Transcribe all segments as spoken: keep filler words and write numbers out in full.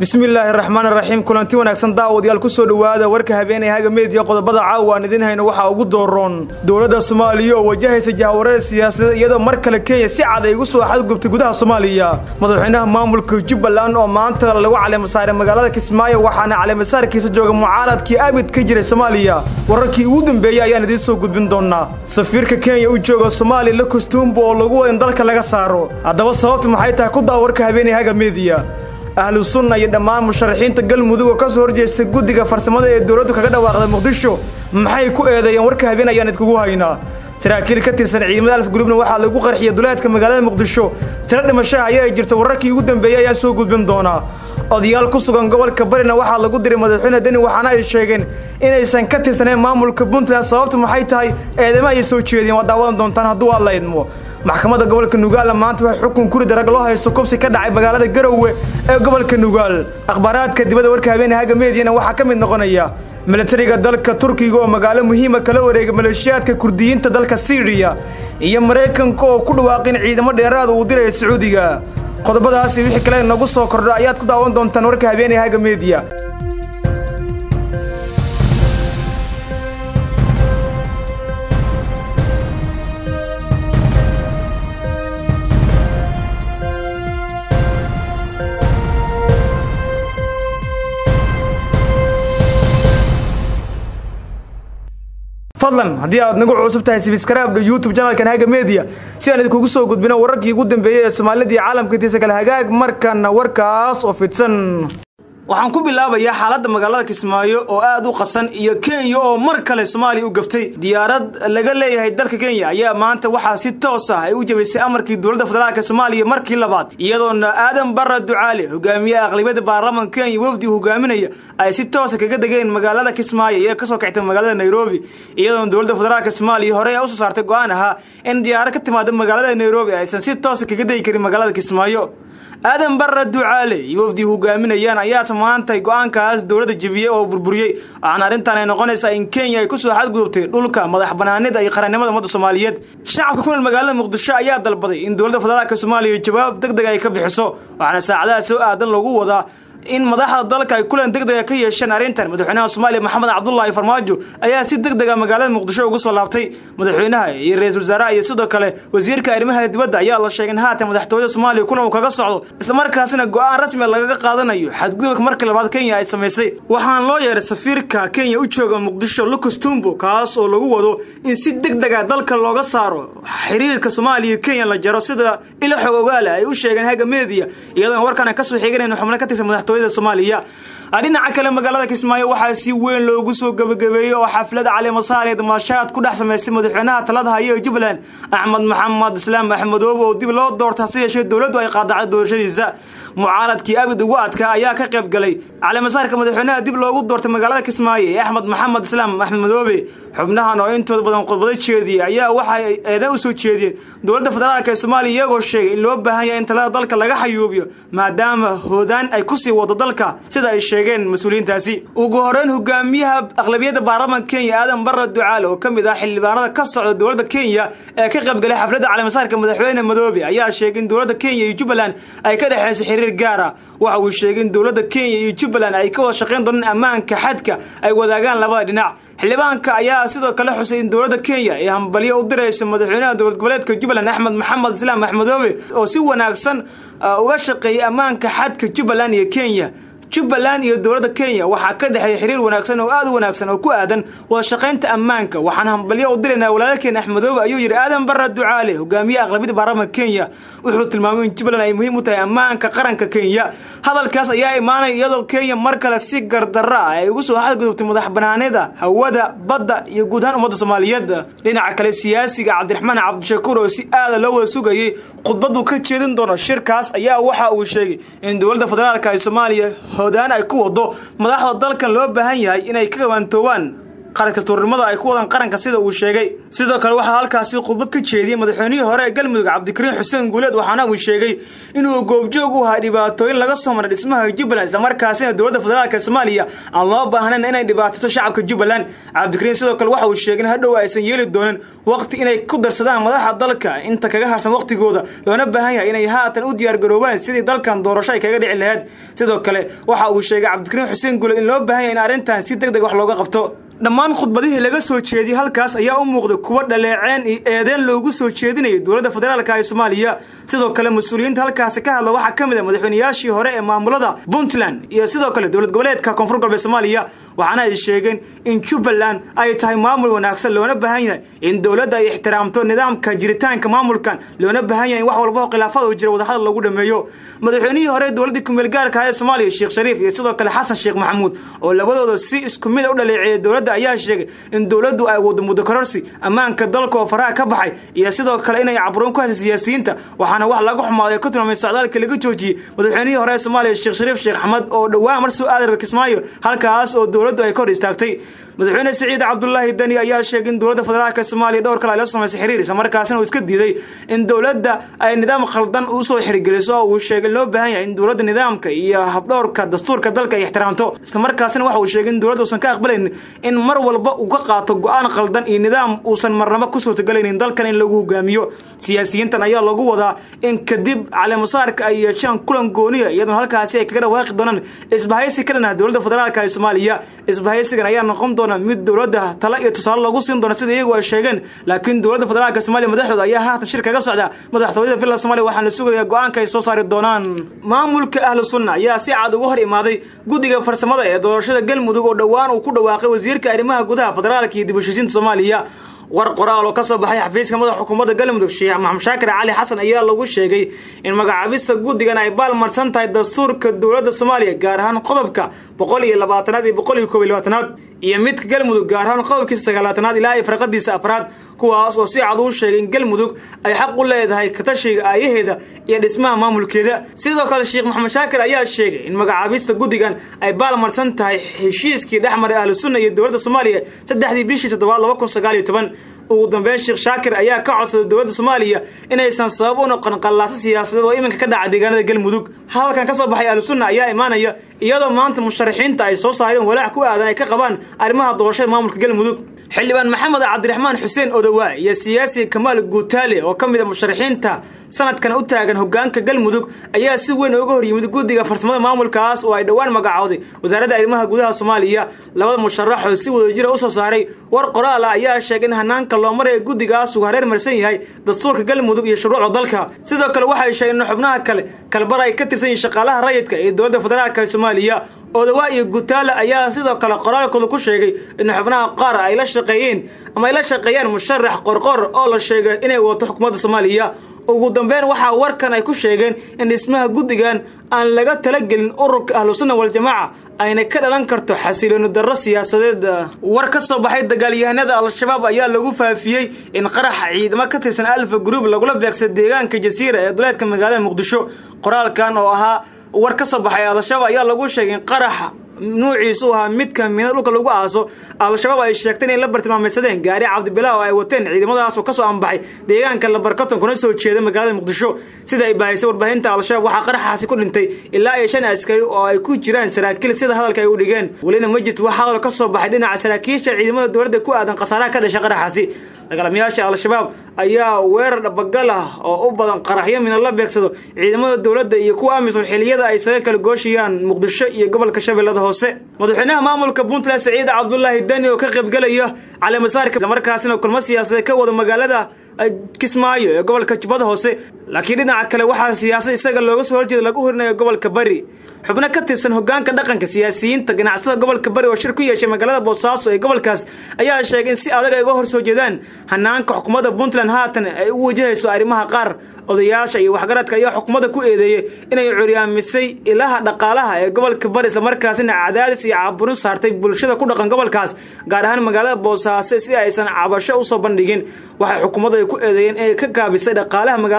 بسم الله الرحمن الرحيم كلانتي wanaagsan daawadayaal ku soo dhawaada warka habeenayga meediya qodobada caawa aan idin hayno waxa ugu dooron dawladda Soomaaliya oo wajahaysa jahwareer siyaasadeed iyadoo mar kale Kenya si cad ay ugu soo xadgudubtay gudaha Soomaaliya madaxweynaha maamulka Jubbaland oo maanta lagu caleemo saaray magaalada Kismaayo waxaana caleemo saarkiisa jooga mucaaradkii abid ka jiray Soomaaliya wararkii ugu dambeeyay ayaan idin soo gudbin doonaa safiirka Kenya uu joogo Soomaaliya la kustumbo oo lagu in dalka laga saaro hadaba sababtu maxay tahay ku daa warka habeenayga meediya أهل السنة يدمان مشرحين تقل مذوق كسر جيس جودك فرسمة الدولة كذا واخذ مقدشوا محي كو إذا يمرك هبينا ينتكوها هنا ترى كل كتير سنة عيمة ألف قلوبنا واحد لقوا قرح يدولات كم قال مقدشوا ترى مشاعر يجري تورك يقدم بيا يسوق قد بندونا أضيال كسران قبل كبرنا واحد لقوا دري مدحنا دني وحنا الشيءين إن إنسان كتير سنة معمول كبنت لصوت محيط هاي إذا ما يسوي شيء ودوام دون تنا دوا الله يدمو maxkamadda gobolka Nugaal maanta waxay xukun kuri darag loo haysto kobsi ka dhacay magaalada Garowe ee gobolka Nugaal akhbaraadka dibadda warka habeenayga meediyana waxa ka mid noqonaya militariga dalka Turkiga oo magaalo muhiim ah kala wareegay maleeshiyaadka Kurdiyiinta dalka Syria iyo Mareykanka oo ku dhawaaqin ciidamo dheeraad ah u diray Sacuudiga qodobadaas wixii kale nagu soo kordhay ayaad ku daawan doontaan warka habeenayga meediya فضلا هدي نقول عصب تاي سبسكرايب لليوتيوب channel كان هاجا ميديا si aan idinku soo gudbino wararkii ugu dambeeyay ee Soomaalida iyo caalamka intiisa kala hagaag markan warkaas oo fidsan waxaan ku bilaabayaa xaaladda magaalada Kismaayo oo aad u qasan iyo Kenya oo mar kale Soomaaliya u gaftay diyaarad laga leeyahay dalka Kenya ayaa maanta waxa si toos ah ay u jabisay amarkii dawladda federaalka Soomaaliya markii labaad iyadoo Aadan Barre Ducaale hogaamiyaha aqlabiyadda baarlamaanka Kenya wafdi hogaaminaya ay si toos ah kaga dageen magaalada Kismaayo ee ka soo kactay magaalada Nairobi iyadoo dawladda federaalka Soomaaliya hore ay u soo saartay go'aan ah in diyaarad ka timaado magaalada Nairobi aysan si toos ah kaga dagi karin magaalada Kismaayo Aadan Barre Ducaale wafdi hogaaminayaan ayaa maanta go'aankaas dawladda jabiyay oo burburiyay aan arintan ay noqonaysaa in Kenya ay ku soo xadgudubtay dhulka madax banaanida iyo qarannimada ummadda Soomaaliyeed shacabka ku nool magaalada Muqdisho ayaa dalbaday in dawladda federaalka Soomaaliya jawaab degdeg ah ay ka bixiso waxaana saacadaha soo aadan lagu wadaa in madaxda dalka ay kulan degdeg ah ka yeeshaan arintan madaxweynaha Soomaaliya Maxamed Cabdullaahi Farmaajo ayaa si degdeg ah magaalada Muqdisho ugu soo laabtay madaxweynaha iyo ra'iisul wasaaraha iyo sidoo kale wasiirka arrimaha dibadda ayaa la sheegay in haatan madaxtooyada Soomaaliya kulan uu kaga socdo isla markaasina go'aan rasmi ah laga qaadanayo xadgudubka markii labaad Kenya ay sameysay waxaan loo yeeray safiirka Kenya u jooga Muqdisho Lucas Tumbo kaas oo lagu wado in si degdeg ah dalka looga saaro xiriirka Soomaaliya iyo Kenya la jaro sida ila xog ogaal ay u sheegeen haga media iyadoo warkan ka soo xigeen xubno ka tirsan madaxtooyada Soomaaliya dhinaca kale magaalada Kismaayo waxa si weyn loogu soo gabagabeeyay oo xaflad caleemo saareed maashaad ku dhex sameystay madaxweynaha talada haya Jubbaland Axmed Maxamed Islaam Axmed oo dib loo doortay si yeeshay dawladdu ay qaadacday doorashadiisa mucaaradkii abid ugu adka ayaa ka qayb galay caleemo saarka madaxweynaha dib loogu doortay magaalada Kismaayo ee Axmed Maxamed Islaam Axmed xubnahan oo intooda badan qodobada jeediyay ayaa waxa ay eedan u soo jeediyeen dawladda federaalka Soomaaliya iyagoo sheegay in loo baahan yahay in talada dalka laga xayuubiyo maadaama hoodaan ay ku sii wado dalka sida ay sheegeen mas'uuliyiintaasi ugu horeen hogaamiyaha aqlabiyadda baarlamaanka Kenya Aadan Barre Ducaale oo kamid ah xildhibaanada ka socda dawladda Kenya ee ka qayb galay xafladda caleemo saarka madaxweynaha Madoobe ayaa sheegay in dawladda Kenya iyo Jubbaland ay ka dhaxayso xiriir gaar ah waxa uu sheegay in dawladda Kenya iyo Jubbaland ay ka wada shaqeyn doonaan ammaanka xadka ay wadaagaan labada dhinac xildhibaanka ayaa sidoo kale xusay in dawladda Kenya ay hambaliyo u dirayso madaxweynaha dawlad goboleedka Jubbaland Axmed Maxamed Islaam Axmed oo si wanaagsan uga shaqeeyay ammaanka xadka Jubbaland iyo Kenya Jubbaland iyo dawladda Kenya waxa ka dhaxay xiriir wanaagsan oo aad u wanaagsan oo ku aadan wada shaqeynta ammaanka waxaan hambaliyo u direynaa walaalkeen Axmed ayuu yiri Aadan Barre Ducaale hogaamiyaha aqlabiyadda baarlamaanka Kenya wuxuu tilmaamay in Jubbaland ay muhiim u tahay ammaanka qaranka Kenya hadalkaas ayaa imaanay iyadoo Kenya mar kale si gardarra ay ugu soo xadgudubtay madax banaanida hawada badda iyo guud ahaan ummadda Soomaaliyeed dhinaca kale siyaasiga Cabdiraxmaan Cabdishakuur oo si aad loo wada sugayay khudbadu ka jeedin doono shirkaas ayaa waxa uu sheegay in dawladda federaalka Soomaaliya hoodaan ay ku wado madaxda dalkan loo baahan yahay inay ka gawantoobaan qaranka tuurnimada ay ku wadaan qaranka sida uu sheegay. sidoo kale waxa halkaasi khudbad ka jeediyay madaxweynihii hore ee Galmudug Cabdikariin Xuseen Guuleed waxaana uu sheegay inuu goobjoog u ahaa dhibaatooyin laga soo maray dhismaha Jubbaland isla markaasina dowladda federaalka Soomaaliya aan loo baahnayn inay dhibaato shacabka Jubbaland. Cabdikariin sidoo kale waxa uu sheegay in hadhow aysan yeeli doonin waqti inay ku darsadaan madaxda dalka inta kaga harsan waqtigooda loona baahan yahay inay haatan u diyaar garoobaan sidii dalkan doorasho ay kaga dhici lahayd. sidoo kale waxa uu sheegay Cabdikariin Xuseen Guuleed in loo baahan yahay in arrintan si degdeg wax looga qabto. dhammaan khudbadihii laga soo jeediyay halkaas ayaa u muuqday kuwa dhaleeceen iyo eedeen loogu soo jeedinayay dowladda federaalka ee Soomaaliya. sidoo kale mas'uuliyiinta halkaas ka hadla waxa kamid ah madaxweynayaashii hore ee maamulada Puntland iyo sidoo kale dowlad goboleedka Koonfur Galbeed Soomaaliya waxaana ay sheegeen in Jubbaland ay tahay maamul wanaagsan loona baahan yahay in dowladda ay ixtiraamto nidaamka jiritaanka maamulkan loona baahan yahay in wax walba oo khilaafad oo jira wada hadal lagu dhameeyo. madaxweynihii hore ee dowladda ku meel gaarka ah ee Soomaaliya Sheekh Shariif iyo sidoo kale Xasan Sheekh Maxamuud oo labadooda si isku mid ah u dhaleeceeyay dowladda ayaa sheegay in dawladdu ay wado muddo kororsi amaanka dalka oo faraha ka baxay iyo sidoo kale inay cabroon ku hayso siyaasiyiinta waxaana wax lagu xumaaday ka tilmaamay socdaalka laga joojiyay madaxweynihii hore ee Soomaaliya Sheekh Shariif Sheekh Axmed oo dhawaan mar soo aaday Kismaayo halkaas oo dawladdu ay ka hor istaagtay. madaxweyne Siciid Cabdullaahi Dani ayaa sheegay in dowladda federaalka Soomaaliya dhowr kale ay la sameysay xiriir isla markaasina uu iska diiday in dowladda ay nidaam khaldan u soo xirgeliso oo uu sheegay loo baahan yahay in dowladda nidaamka iyo habdhowrka dastuurka dalka ay ixtiraamto isla markaasina waxa uu sheegay in dowladdu uusan ka aqbalayn in mar walba uu ka qaato go'aan khaldan iyo nidaam uusan marnaba ku soo tagalaynin dalkan in lagu hogaamiyo. siyaasiyiintan ayaa lagu wadaa in kadib caleemasaarka ay yeeshaan kulan gooniya iyadoo halkaasi ay kaga dhawaaqi doonaan isbahaysi ka dhanaa dowladda federaalka ee Soomaaliya. isbahaysigan ayaa noqon doona mid dowladda tala iyo tusaale lagu siin doona sida iyagu ay sheegeen laakiin dowladda federaalka Soomaaliya madaxdooda ayaa haatan shir kaga socda madaxtooyada Villa Soomaaliya waxaana la sugayaa go'aanka ay soo saari doonaan. maamulka Ahlu Sunna ayaa si cad uga hor imaaday guddiga farsamada ee doorashada Galmudug oo dhawaan uu ku dhawaaqay wasiirka arrimaha gudaha federaalka iyo dib u heshiisiinta Soomaaliya. war qoraal oo ka soo baxay xafiiska madaxa xukuumadda Galmudug Sheekh Maxamed Shaakir Cali Xasan ayaa lagu sheegay in magacaabista guddigan ay baalmarsan tahay dastuurka dowladda Soomaaliya gaar ahaan qodobka boqol iyo labaatan iyo boqol iyo koob iyo labaatan iyo midka Galmudug gaar ahaan qodobkiisa sagaalaad ilaa ay farqadiisa afraad kuwaas oo si cad u sheegay in Galmudug ay xaq u leedahay ka tashiga ayaheeda iyo dhismaha maamulkeeda. sidoo kale Sheekh Maxamed Shaakir ayaa sheegay in magacaabista guddigan ay baalmarsan tahay heshiiskii dhexmaray Ahlu Sunna iyo dowladda Soomaaliya saddexdii bishii toddobaad laba kun sagaal iyo toban. ugu dambeyn Sheekh Shaakir ayaa ka codsaday dowladda Soomaaliya inaysan sabab u noqon qallaaso siyaasadeed oo iminka ka dhaca deegaanada Galmudug. halkan ka soo baxay Ahlu Sunna ayaa imaanaya iyadoo maanta musharaxiinta ay soo saareen walaac ku aadan ay ka qabaan arrimaha doorashada maamulka Galmudug. xildhibaan Maxamed Cabdiraxmaan Xuseen Odawa iyo siyaasi Kamaal Guutaale oo kamid ah musharaxiinta sanadkan u taagan hoggaanka Galmudug ayaa si weyn uga hor yimid guddiga farsamada maamulkaas oo ay dhawaan magacowday wasaaradda arrimaha gudaha Soomaaliya. labada musharax oo si wadajir ah u soo saaray war qoraal ah ayaa sheegay in hanaanka loo maray guddigaas uu hareer marsan yahay dastuurka Galmudug iyo shuruucda dalka. sidoo kale waxay sheegeen in xubnaha kale kalbar ay ka tirsan yihiin shaqaalaha rayidka ee dowladda federaalka ee Soomaaliya. Odawa iyo Guutaale ayaa sidoo kale qoraalkooda ku sheegay in xubnaha qaar ay la shaqeeyeen ama ay la shaqeeyaan musharax qorqor oo la sheegay inay wato xukuumadda Soomaaliya. ugu dambeyn waxa warkan ay ku sheegeen in dhismaha guddigan aan laga talagelin ururka Ahlu Sunna wal Jamaaca ayna ka dhalan karto xasilooni darro siyaasadeed. war ka soo baxay dagaalyahanada Al-Shabaab ayaa lagu faafiyay in qarax ciidamo ka tirsan Alfa Group lagula beegsaday deegaanka Jasiira ee duleedka magaalada Muqdisho. qoraalkan oo ahaa war ka soo baxay Al-Shabaab ayaa lagu sheegay in qarax nuuciisu ahaa mid ka mid ah dhulka lagu aaso. Al-Shabaab ay sheegteen in la bartilmaameedsadeen gaari Cabdibilaa oo ay wateen ciidamadaas oo ka soo ambaxay deegaanka Lambarkaton kuna soo jeeda magaalada Muqdisho. sida ay baahisay warbaahinta Al-Shabaab waxa qaraxaasi ku dhintay ilaa ay shan askari oo ay ku jiraan saraakiil sida hadalka ay u dhigeen. walina ma jirto wax hadal ka soo baxay dhinaca saraakiisha ciidamada dowladda ku aadan qasaaraha ka dhashay qaraxaasi. dagaalamayaasha Al-Shabaab ayaa weerar dhabagal ah oo u badan qaraxyo min la beegsado ciidamada dowladda iyo kuwa amisom xiliyada ay isaga kala gooshiyaan Muqdisho iyo gobolka Shabeellada Hoose. madaxweynaha maamulka Puntland Siciid Cabdullaahi Dani oo ka qayb galaya caleemasaarka markaasina kulmo siyaasadeed ka wada magaalada Kismaayo ee gobolka Jubbada Hoose laakiin dhinaca kale waxa siyaasad isaga looga soo horjeedo lagu horinayo gobolka Bari. xubno ka tirsan hoggaanka dhaqanka siyaasiyiinta ganacsatada gobolka Bari oo shir ku yeeshay magaalada Boosaaso ee gobolkaas ayaa sheegay in si adag ay uga hor soo jeedaan hanaanka xukuumadda Puntland haatan ay u wajahayso arrimaha qaar. odayaasha iyo waxgaradka ayaa xukuumadda ku eedeeyay inay curyaamisay ilaha dhaqaalaha ee gobolka Bari isla markaasina cadaadis iyo caaburin saartay bulshada ku dhaqan gobolkaas gaar ahaan magaalada Boosaaso si aysan cabasho u soo bandhigin. waxay xukuumadda ku eedeeyeen ee ka gaabisay dhaqaalaha magaalada Boosaaso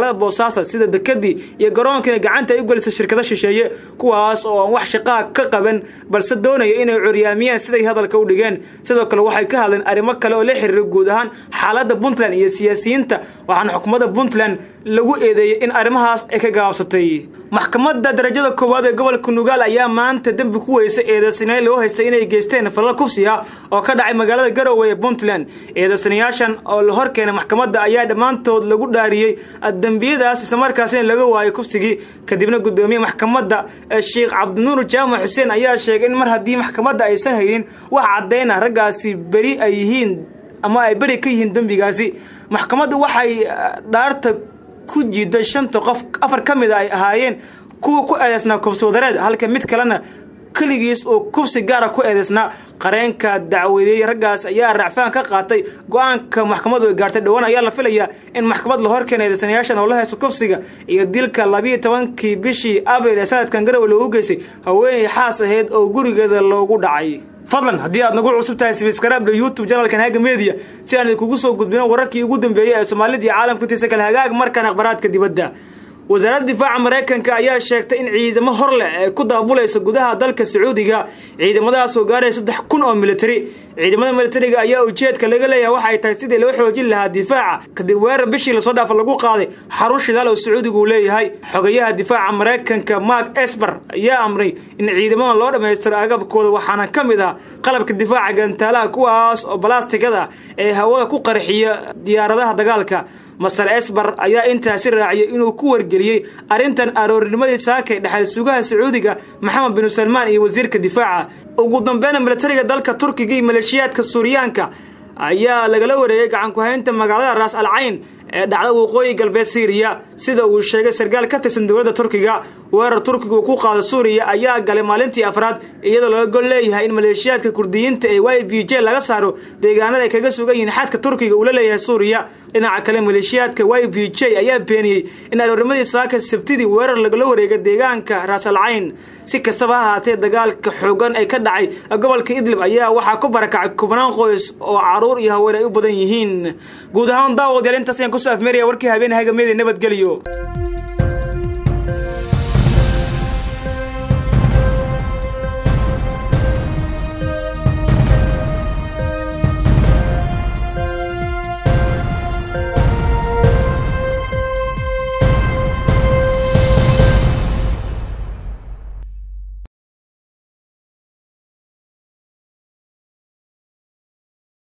Boosaaso sida dekadii iyo garoonkana gacanta ay u galisay shirkado shisheeye kuwaas oo wax shaqo ka qaban balse doonaya inay curyaamiyaan siday hadalka u dhigeen sidoo kale waxay ka hadleen arrimo kale oo la xiriir guud ahaan xaaladda Puntland iyo siyaasiyiinta waxaana xukuumadda Puntland lagu eedeeyay in arrimahaas ay ka gaabsatay maxkamadda darajada koowaad ee gobolka Nugaal ayaa maanta dambi ku weysay eedeysanayaal loo haystay inay geysteen falal kufsi ah oo ka dhacay magaalada Garowe ee Puntland eedeysanayaashan oo la horkeenay maxkamadda ayaa dhamaantood lagu dhaariyay dambiyadaas isla markaasina laga waayay kufsigii kadibna gudoomiyaha maxkamadda Sheekh Cabdinuur Jaamac Xuseen ayaa sheegay in mar haddii maxkamadda aysan haynin wax cadeyn ah ragaasi bari ay yihiin ama ay bari ka yihiin dambigaasi maxkamaddu waxay dhaarta ku jiiday shanta qof afar kamid ay ahaayeen kuwa ku eedeysnaa kufsi wadareed halka mid kalena kaligiis oo kufsi gaar ah ku eedeysnaa qareenka dacwadeeyay ragaas ayaa racfaan ka qaatay go'aanka maxkamaddu ay gaartay dhawaan ayaa la filayaa in maxkamad la horkeenay eedeysanayaashan oo la haysto kufsiga iyo dilka labiyo tobankii bishii Abriil ee sanadkan Garowe loogu geystay haweeney xaas ahayd oo gurigeeda loogu dhacay fadlan haddii aad nagu cusub tahay subscribe to YouTube channelkan Haga Media si aan idinku soo gudbino wararkii ugu dambeeyay ee Soomaalida iyo caalamka intiisa kale hagaag markaan akhbaraadka dibadda wasaaradda difaaca Mareykanka ayaa sheegtay in ciidamo hor leh ay ku daabulayso gudaha dalka Sacuudiga ciidamadaas oo gaaray saddex kun oo military ciidamada militariga ayaa ujeedka laga leeyahay waxa ay tahay sidii loo xoojin lahaa difaaca kadib weerar bishii la soo dhaafay lagu qaaday xarun shidaal oo Sacuudigu leeyahay xogayaha difaaca Mareykanka Mark Esper ayaa amray in ciidamada loo dhameystiro agabkooda waxaana kamid ah qalabka difaaca gantaalaha kuwaas oo balaastigada ee hawada ku qarxiya diyaaradaha dagaalka Masar Esper ayaa intaasi raaciyay inuu ku wargeliyay arintan aroornimadii saakay dhaxal sugaha Sacuudiga Maxamed bin Salman iyo wasiirka difaaca ugu dambeyn militariga dalka Turkiga iyo maleeshiyaadka Suuriyaanka ayaa lagala wareegay gacan ku haynta magaalada Ras Al Ain ee dhacda waqooyi galbeed Syria sida uu sheegay sargaal ka tirsan dowladda Turkiga weerar Turkiga ku qaaday Suuriya ayaa galay maalintii afraad iyadoo laga gol leeyahay in maleeshiyaadka Kurdiyiinta ee Y P G laga saaro deegaanada ay kaga sugan yihiin xadka Turkiga uu la leeyahay Suuriya dhinaca kale maleeshiyaadka Y P G ayaa beeniyay in aroornimadii saaka Sabtidii weerar lagala wareegay deegaanka Ras Al Ain si kastaba ha ahaatee dagaalka xoogan ay ka dhacay gobolka Idlib ayaa waxa ku barakacay kubnaan qoys oo caruur iyo haween ay u badan yihiin guud ahaan daawadayaal intaas ayaan ku soo afmeeraya warkii habeen Haga Media nabadgeliyo.